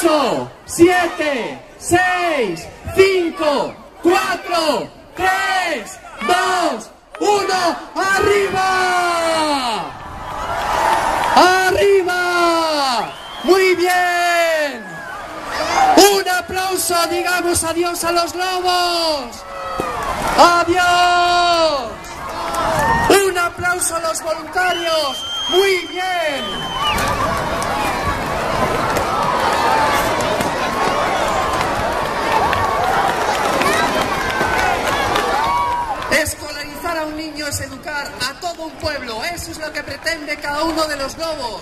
8, 7, 6, 5, 4, 3, 2, 1, ¡arriba! ¡Arriba! ¡Muy bien! ¡Un aplauso! Digamos adiós a los globos. ¡Adiós! ¡Un aplauso a los voluntarios! ¡Muy bien! Escolarizar a un niño es educar a todo un pueblo. Eso es lo que pretende cada uno de los globos.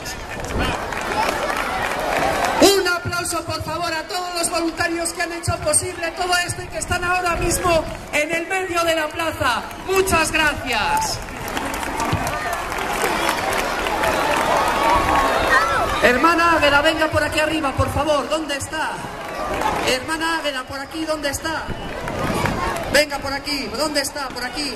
Un aplauso, por favor, a todos los voluntarios que han hecho posible todo esto y que están ahora mismo en el medio de la plaza. Muchas gracias. Hermana Águeda, venga por aquí arriba, por favor. ¿Dónde está? Hermana Águeda, por aquí, ¿dónde está? Venga por aquí. ¿Dónde está? Por aquí.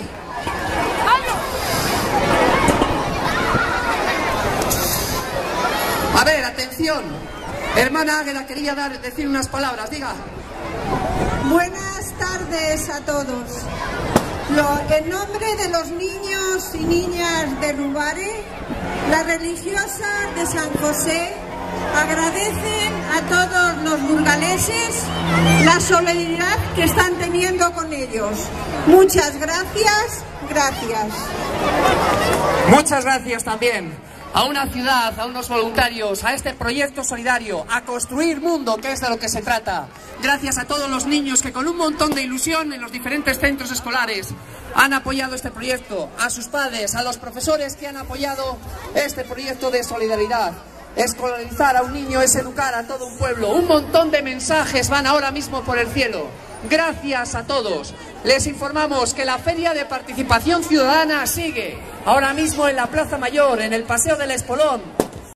A ver, atención. Hermana Águeda quería decir unas palabras, diga. Buenas tardes a todos. En nombre de los niños y niñas de Rubare, las religiosas de San José agradecen a todos los burgaleses la solidaridad que están teniendo con ellos. Muchas gracias, gracias. Muchas gracias también a una ciudad, a unos voluntarios, a este proyecto solidario, a construir mundo, que es de lo que se trata. Gracias a todos los niños que con un montón de ilusión en los diferentes centros escolares han apoyado este proyecto, a sus padres, a los profesores que han apoyado este proyecto de solidaridad. Escolarizar a un niño es educar a todo un pueblo. Un montón de mensajes van ahora mismo por el cielo. Gracias a todos. Les informamos que la Feria de Participación Ciudadana sigue ahora mismo en la Plaza Mayor, en el Paseo del Espolón.